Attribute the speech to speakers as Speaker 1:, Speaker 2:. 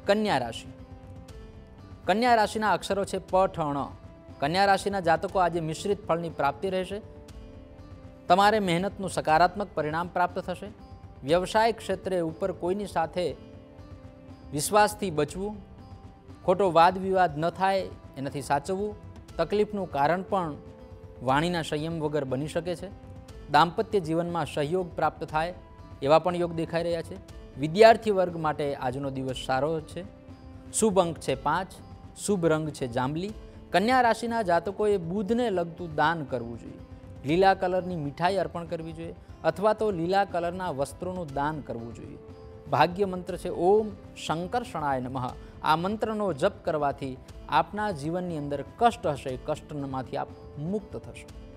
Speaker 1: कन्या राशि। कन्या राशिना अक्षरो छे प ठ ण। कन्या राशिना जातको आज मिश्रित फलनी प्राप्ति रहेशे। तमारे मेहनतनुं सकारात्मक परिणाम प्राप्त थशे। व्यवसाय क्षेत्रे उपर कोईनी साथे विश्वासथी बचवुं, खोटो वाद विवाद न थाय एनाथी साचववुं। तकलीफनुं कारण पण वाणीना संयम वगर बनी शके छे। दाम्पत्य जीवनमां सहयोग प्राप्त थाय एवा पण योग देखाई रह्या छे। विद्यार्थी वर्ग माटे आजनो दिवस सारो छे। शुभ अंक छे 5, शुभ रंग छे जांबली। कन्या राशिना जातकोए बुधने लगतुं दान करवुं जोईए। लीला कलरनी मीठाई अर्पण करवी जोईए अथवा तो लीला कलरना वस्त्रोनुं दान करवुं जोईए। भाग्य मंत्र छे ओम शंकरषणाय नमः। आ मंत्रनो जप करवाथी आपना जीवननी अंदर कष्ट हशे, कष्टमांथी आप मुक्त थशो।